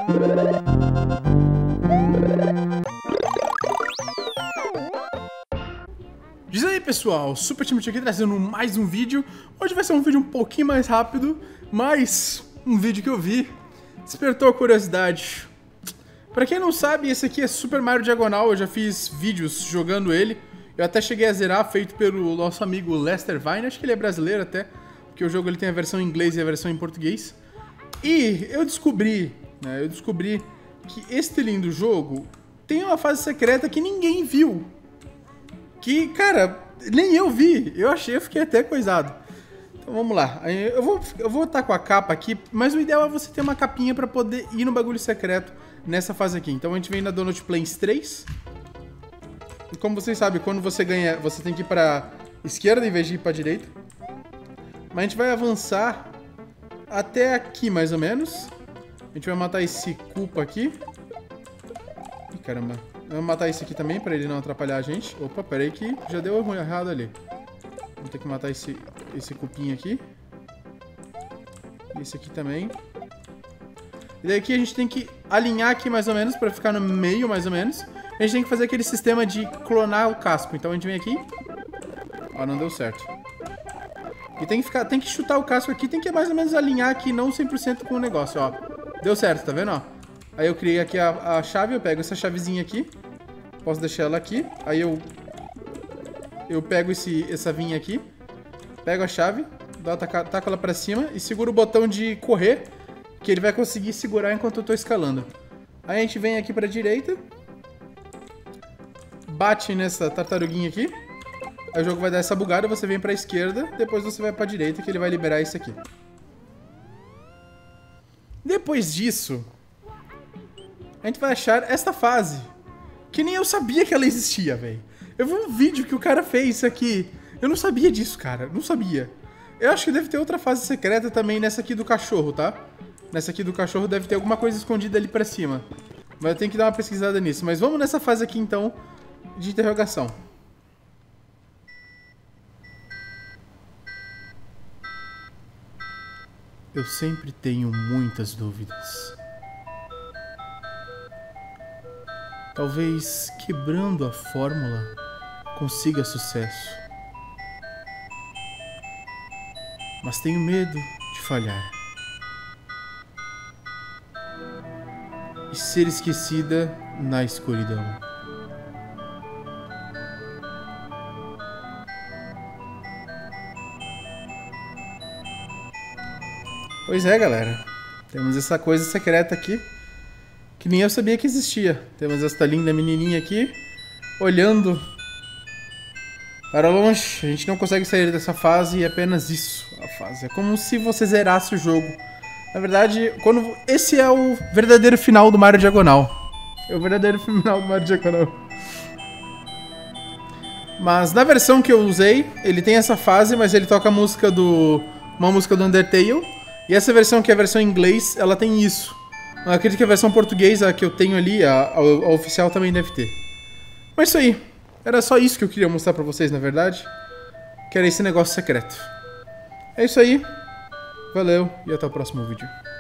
Diz aí pessoal, Super Timothy aqui trazendo mais um vídeo. Hoje vai ser um vídeo um pouquinho mais rápido, mas um vídeo que eu vi despertou a curiosidade. Pra quem não sabe, esse aqui é Super Mario Diagonal, eu já fiz vídeos jogando ele. Eu até cheguei a zerar, feito pelo nosso amigo Lester Vine, acho que ele é brasileiro até, porque o jogo ele tem a versão em inglês e a versão em português. E eu descobri que este lindo jogo tem uma fase secreta que ninguém viu. Que, cara, nem eu vi. Eu fiquei até coisado. Então vamos lá. Eu vou estar com a capa aqui, mas o ideal é você ter uma capinha pra poder ir no bagulho secreto nessa fase aqui. Então a gente vem na Donut Plains 3. E como vocês sabem, quando você ganha, você tem que ir pra esquerda em vez de ir pra direita. Mas a gente vai avançar até aqui, mais ou menos. A gente vai matar esse Koopa aqui. Ih, caramba. Vamos matar esse aqui também, pra ele não atrapalhar a gente. Opa, pera aí que já deu errado ali. Vamos ter que matar esse cupinho aqui. E esse aqui também. E daí aqui a gente tem que alinhar aqui mais ou menos, pra ficar no meio mais ou menos. A gente tem que fazer aquele sistema de clonar o casco. Então a gente vem aqui. Ó, não deu certo. E tem que chutar o casco aqui, tem que mais ou menos alinhar aqui, não 100% com o negócio, ó. Deu certo, tá vendo, ó? Aí eu criei aqui a chave, eu pego essa chavezinha aqui. Posso deixar ela aqui. Aí eu pego essa vinha aqui. Pego a chave, taco ela pra cima e seguro o botão de correr, que ele vai conseguir segurar enquanto eu tô escalando. Aí a gente vem aqui pra direita. Bate nessa tartaruguinha aqui. Aí o jogo vai dar essa bugada, você vem pra esquerda, depois você vai pra direita que ele vai liberar isso aqui. Depois disso, a gente vai achar esta fase, que nem eu sabia que ela existia, velho. Eu vi um vídeo que o cara fez isso aqui. Eu não sabia disso, cara. Não sabia. Eu acho que deve ter outra fase secreta também nessa aqui do cachorro, tá? Nessa aqui do cachorro deve ter alguma coisa escondida ali pra cima. Mas eu tenho que dar uma pesquisada nisso. Mas vamos nessa fase aqui, então, de interrogação. Eu sempre tenho muitas dúvidas. Talvez quebrando a fórmula consiga sucesso. Mas tenho medo de falhar. E ser esquecida na escuridão. Pois é, galera. Temos essa coisa secreta aqui que nem eu sabia que existia. Temos esta linda menininha aqui olhando para longe. A gente não consegue sair dessa fase e é apenas isso, a fase. É como se você zerasse o jogo. Na verdade, esse é o verdadeiro final do Mario Diagonal. É o verdadeiro final do Mario Diagonal. Mas na versão que eu usei, ele tem essa fase, mas ele toca uma música do Undertale. E essa versão, que é a versão em inglês, ela tem isso. Eu acredito que a versão portuguesa que eu tenho ali, a oficial, também deve ter. Mas isso aí. Era só isso que eu queria mostrar pra vocês, na verdade. Que era esse negócio secreto. É isso aí. Valeu e até o próximo vídeo.